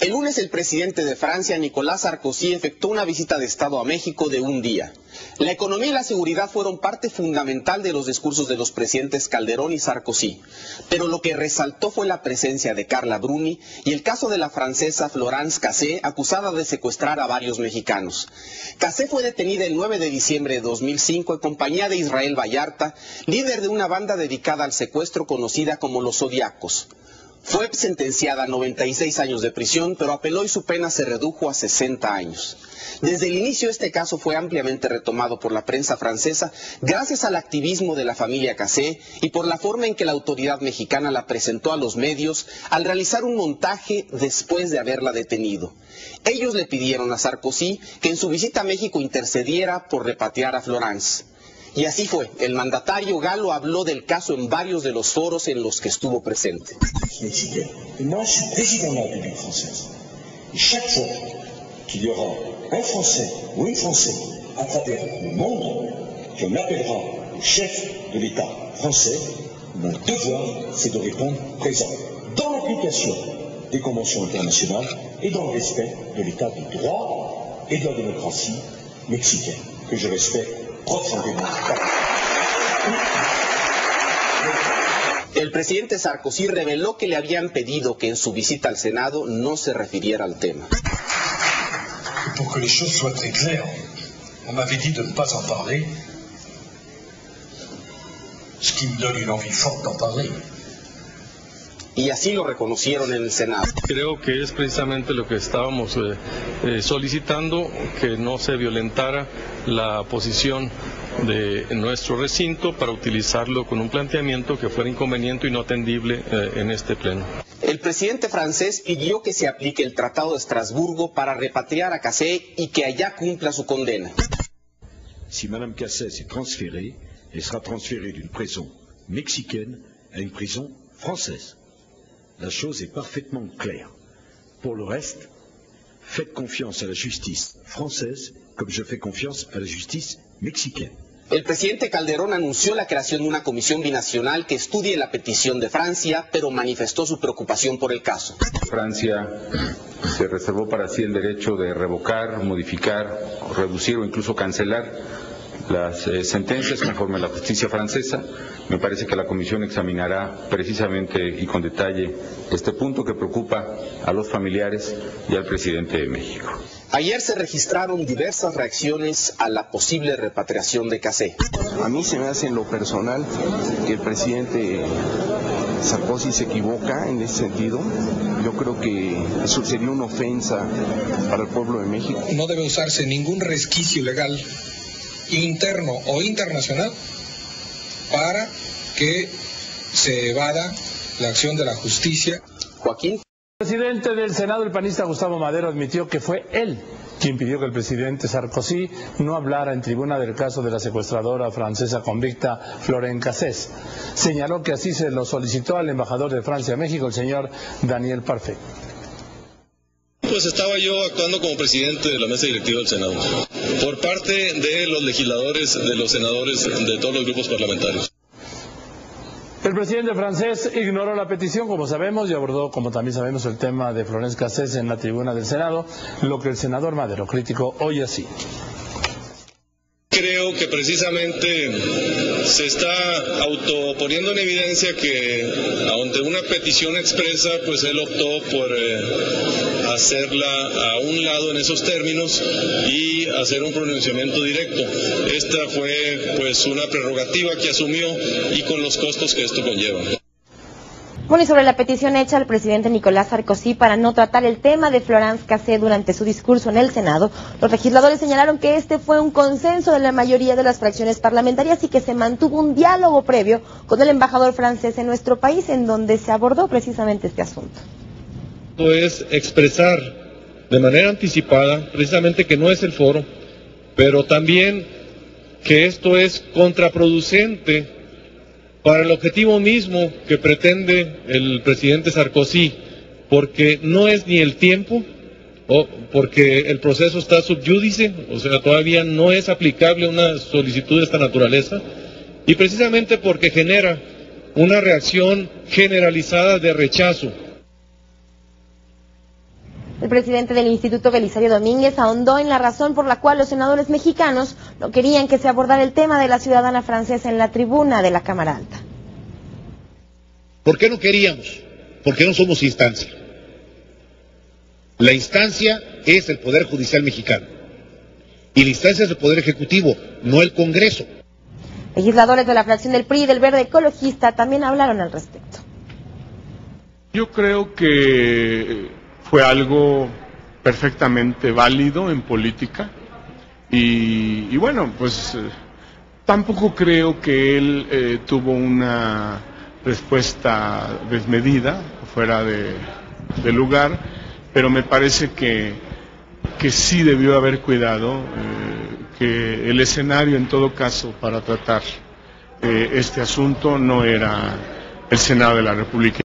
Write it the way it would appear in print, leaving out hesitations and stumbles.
El lunes el presidente de Francia, Nicolas Sarkozy, efectuó una visita de Estado a México de un día. La economía y la seguridad fueron parte fundamental de los discursos de los presidentes Calderón y Sarkozy. Pero lo que resaltó fue la presencia de Carla Bruni y el caso de la francesa Florence Cassé, acusada de secuestrar a varios mexicanos. Cassé fue detenida el 9 de diciembre de 2005 en compañía de Israel Vallarta, líder de una banda dedicada al secuestro conocida como los Zodiacos. Fue sentenciada a 96 años de prisión, pero apeló y su pena se redujo a 60 años. Desde el inicio este caso fue ampliamente retomado por la prensa francesa gracias al activismo de la familia Cassé y por la forma en que la autoridad mexicana la presentó a los medios al realizar un montaje después de haberla detenido. Ellos le pidieron a Sarkozy que en su visita a México intercediera por repatriar a Florence. Y así fue, el mandatario galo habló del caso en varios de los foros en los que estuvo presente. Moi, je suis président de la République française. Et chaque fois qu'il y aura un Français ou une Française à travers le monde qu'on appellera le chef de l'État français, mon devoir, c'est de répondre présent, dans l'application des conventions internationales et dans le respect de l'État de droit et de la démocratie mexicaine, que je respecte profondément. El presidente Sarkozy reveló que le habían pedido que en su visita al Senado no se refiriera al tema. Pour que les choses soient très claires, on m'avait dit de ne pas en parler, ce qui me donne une envie forte d'en parler. Y así lo reconocieron en el Senado. Creo que es precisamente lo que estábamos solicitando, que no se violentara la posición de nuestro recinto para utilizarlo con un planteamiento que fuera inconveniente y no atendible en este pleno. El presidente francés pidió que se aplique el Tratado de Estrasburgo para repatriar a Cassé y que allá cumpla su condena. Si Madame Cassé est transférée, elle sera transférée d'une prison mexicaine à une prison française. La chose est parfaitement claire. Pour le reste, faites confiance à la justice française comme je fais confiance à la justice mexicaine. El presidente Calderón anunció la creación de una comisión binacional que estudie la petición de Francia, pero manifestó su preocupación por el caso. Francia se reservó para sí el derecho de revocar, modificar, reducir o incluso cancelar las sentencias conforme a la justicia francesa. Me parece que la comisión examinará precisamente y con detalle este punto que preocupa a los familiares y al presidente de México. Ayer se registraron diversas reacciones a la posible repatriación de Cassé. A mí se me hace en lo personal que el presidente Sarkozy se equivoca en ese sentido. Yo creo que eso sería una ofensa para el pueblo de México. No debe usarse ningún resquicio legal interno o internacional para que se evada la acción de la justicia. Joaquín. El presidente del Senado, el panista Gustavo Madero, admitió que fue él quien pidió que el presidente Sarkozy no hablara en tribuna del caso de la secuestradora francesa convicta Florence Cassé. Señaló que así se lo solicitó al embajador de Francia a México, el señor Daniel Parfait. Pues estaba yo actuando como presidente de la mesa directiva del Senado, por parte de los legisladores, de los senadores, de todos los grupos parlamentarios. El presidente francés ignoró la petición, como sabemos, y abordó, como también sabemos, el tema de Florence Cassé en la tribuna del Senado, lo que el senador Madero criticó hoy así. Creo que precisamente se está autoponiendo en evidencia que ante una petición expresa, pues él optó por hacerla a un lado en esos términos y hacer un pronunciamiento directo. Esta fue pues una prerrogativa que asumió y con los costos que esto conlleva. Bueno, y sobre la petición hecha al presidente Nicolás Sarkozy para no tratar el tema de Florence Cassé durante su discurso en el Senado, los legisladores señalaron que este fue un consenso de la mayoría de las fracciones parlamentarias y que se mantuvo un diálogo previo con el embajador francés en nuestro país, en donde se abordó precisamente este asunto. Esto es expresar de manera anticipada precisamente que no es el foro, pero también que esto es contraproducente para el objetivo mismo que pretende el presidente Sarkozy, porque no es ni el tiempo, o porque el proceso está sub judice, o sea, todavía no es aplicable una solicitud de esta naturaleza, y precisamente porque genera una reacción generalizada de rechazo. El presidente del Instituto, Belisario Domínguez, ahondó en la razón por la cual los senadores mexicanos no querían que se abordara el tema de la ciudadana francesa en la tribuna de la Cámara Alta. ¿Por qué no queríamos? Porque no somos instancia. La instancia es el Poder Judicial mexicano. Y la instancia es el Poder Ejecutivo, no el Congreso. Legisladores de la fracción del PRI y del Verde Ecologista también hablaron al respecto. Yo creo que fue algo perfectamente válido en política y bueno, pues tampoco creo que él tuvo una respuesta desmedida, fuera de lugar, pero me parece que sí debió haber cuidado que el escenario en todo caso para tratar este asunto no era el Senado de la República.